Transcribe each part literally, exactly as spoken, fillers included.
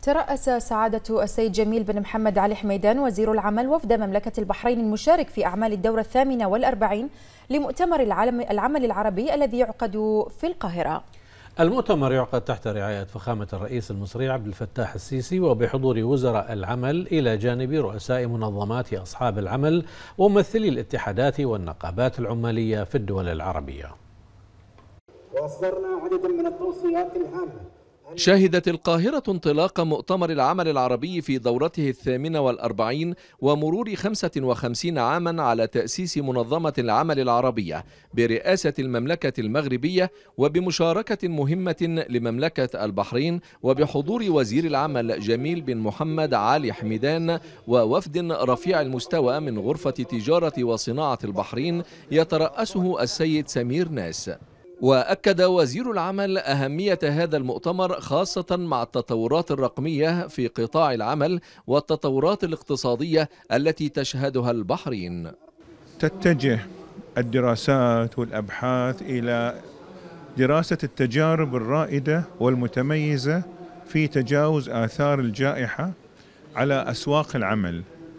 ترأس سعادة السيد جميل بن محمد علي حميدان وزير العمل وفد مملكة البحرين المشارك في أعمال الدورة الثامنة والأربعين لمؤتمر العمل العربي الذي يعقد في القاهرة. المؤتمر يعقد تحت رعاية فخامة الرئيس المصري عبد الفتاح السيسي وبحضور وزراء العمل إلى جانب رؤساء منظمات أصحاب العمل وممثلي الاتحادات والنقابات العمالية في الدول العربية. وأصدرنا عددا من التوصيات الهامة. شهدت القاهرة انطلاق مؤتمر العمل العربي في دورته الثامنة والأربعين ومرور خمسة وخمسين عاما على تأسيس منظمة العمل العربية برئاسة المملكة المغربية وبمشاركة مهمة لمملكة البحرين وبحضور وزير العمل جميل بن محمد علي حميدان ووفد رفيع المستوى من غرفة تجارة وصناعة البحرين يترأسه السيد سمير ناس. وأكد وزير العمل أهمية هذا المؤتمر خاصة مع التطورات الرقمية في قطاع العمل والتطورات الاقتصادية التي تشهدها البحرين. تتجه الدراسات والأبحاث إلى دراسة التجارب الرائدة والمتميزة في تجاوز آثار الجائحة على أسواق العمل.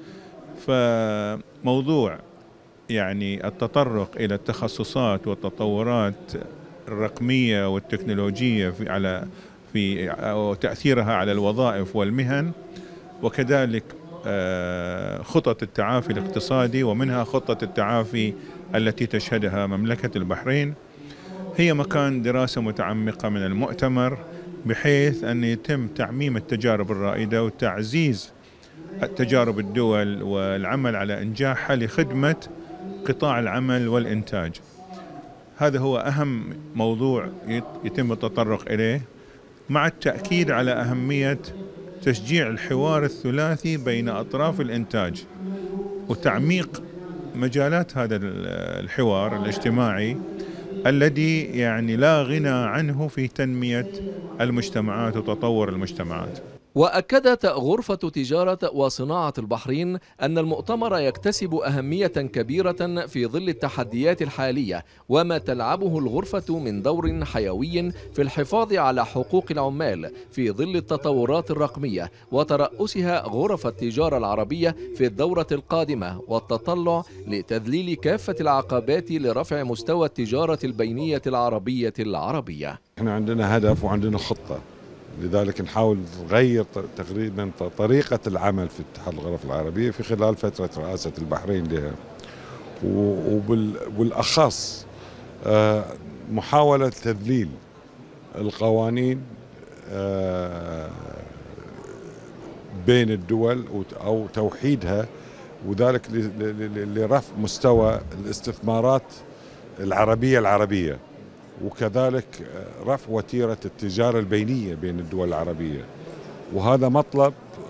فموضوع يعني التطرق إلى التخصصات والتطورات الرقمية والتكنولوجية في على في تأثيرها على الوظائف والمهن، وكذلك خطط التعافي الاقتصادي ومنها خطة التعافي التي تشهدها مملكة البحرين، هي مكان دراسة متعمقة من المؤتمر بحيث أن يتم تعميم التجارب الرائدة وتعزيز تجارب الدول والعمل على إنجاحها لخدمة قطاع العمل والإنتاج. هذا هو أهم موضوع يتم التطرق إليه، مع التأكيد على أهمية تشجيع الحوار الثلاثي بين أطراف الإنتاج وتعميق مجالات هذا الحوار الاجتماعي الذي يعني لا غنى عنه في تنمية المجتمعات وتطور المجتمعات. وأكدت غرفة تجارة وصناعة البحرين أن المؤتمر يكتسب أهمية كبيرة في ظل التحديات الحالية وما تلعبه الغرفة من دور حيوي في الحفاظ على حقوق العمال في ظل التطورات الرقمية وترأسها غرف التجارة العربية في الدورة القادمة والتطلع لتذليل كافة العقبات لرفع مستوى التجارة البينية العربية العربية. احنا عندنا هدف وعندنا خطة، لذلك نحاول نغير تقريبا طريقة العمل في اتحاد الغرف العربية في خلال فترة رئاسة البحرين لها، وبالأخص محاولة تذليل القوانين بين الدول أو توحيدها، وذلك لرفع مستوى الاستثمارات العربية العربية، وكذلك رفع وتيرة التجارة البينية بين الدول العربية. وهذا مطلب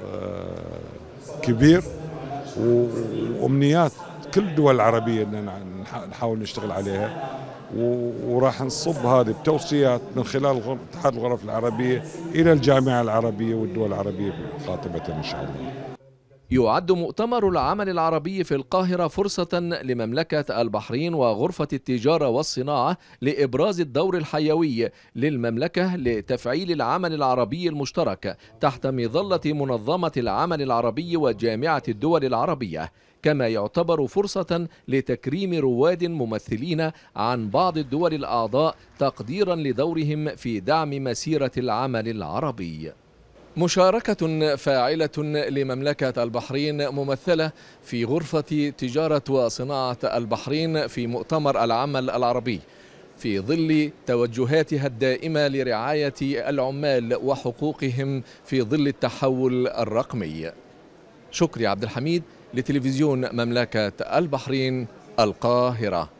كبير وأمنيات كل الدول العربية أن نحاول نشتغل عليها، وراح نصب هذه بتوصيات من خلال اتحاد الغرف العربية إلى الجامعة العربية والدول العربية خاطبة إن شاء الله. يعد مؤتمر العمل العربي في القاهرة فرصة لمملكة البحرين وغرفة التجارة والصناعة لإبراز الدور الحيوي للمملكة لتفعيل العمل العربي المشترك تحت مظلة منظمة العمل العربي وجامعة الدول العربية، كما يعتبر فرصة لتكريم رواد ممثلين عن بعض الدول الأعضاء تقديرا لدورهم في دعم مسيرة العمل العربي. مشاركة فاعلة لمملكة البحرين ممثلة في غرفة تجارة وصناعة البحرين في مؤتمر العمل العربي في ظل توجهاتها الدائمة لرعاية العمال وحقوقهم في ظل التحول الرقمي. شكري عبد الحميد لتلفزيون مملكة البحرين، القاهرة.